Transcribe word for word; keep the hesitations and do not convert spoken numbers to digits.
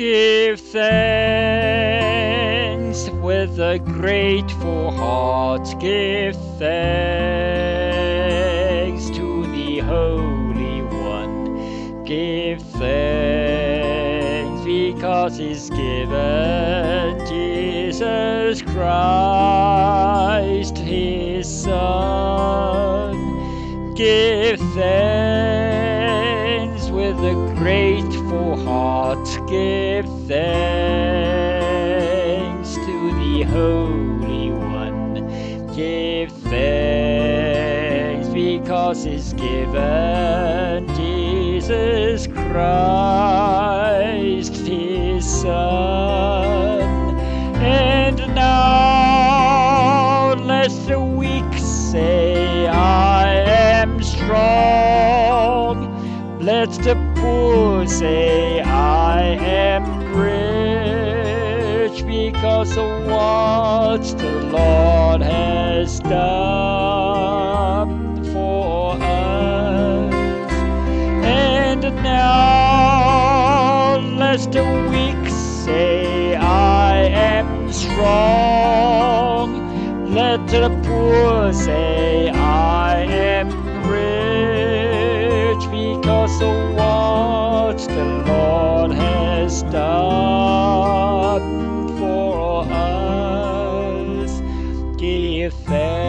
Give thanks with a grateful heart. Give thanks to the Holy One. Give thanks because He's given Jesus Christ, His Son. Give thanks with a grateful heart. Give thanks to the Holy One. Give thanks because He's given Jesus Christ, His Son. And now let the weak say, I am strong. Let the poor say, I am rich, because of what the Lord has done for us. And now let the weak say, I am strong. Let the poor say, I am rich, because of what the Lord has done for us. Give thanks.